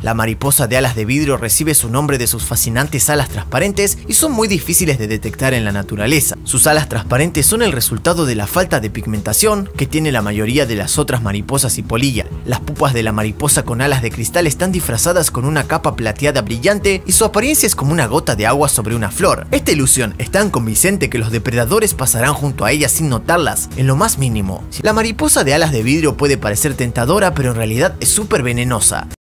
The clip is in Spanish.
La mariposa de alas de vidrio recibe su nombre de sus fascinantes alas transparentes y son muy difíciles de detectar en la naturaleza. Sus alas transparentes son el resultado de la falta de pigmentación que tiene la mayoría de las otras mariposas y polilla. Las pupas de la mariposa con alas de cristal están disfrazadas con una capa plateada brillante y su apariencia es como una gota de agua sobre una flor. Esta ilusión es tan convincente que los depredadores pasarán junto a ella sin notarlas en lo más mínimo. La mariposa de alas de vidrio puede parecer tentadora, pero en realidad es súper venenosa.